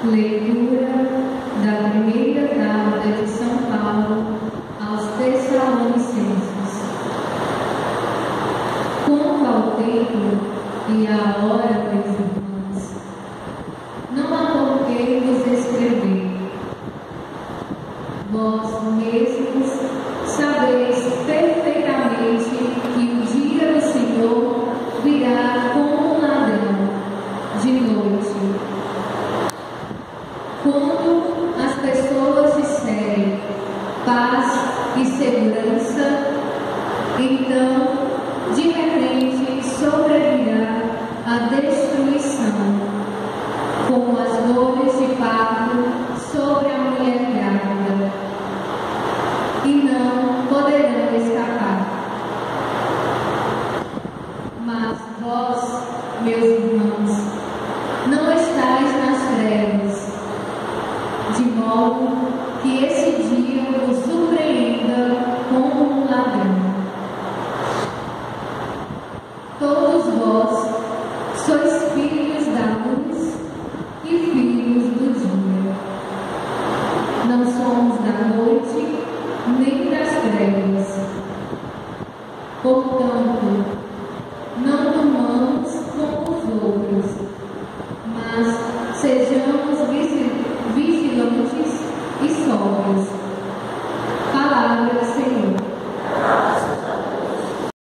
Leitura da primeira carta de São Paulo aos Tessalonicenses. Quanto ao tempo e à hora, meus irmãos, não há por que vos escrever. Vós mesmos sabeis perfeitamente que o dia do Senhor virá como um ladrão de noite. Quando as pessoas disserem paz e segurança, então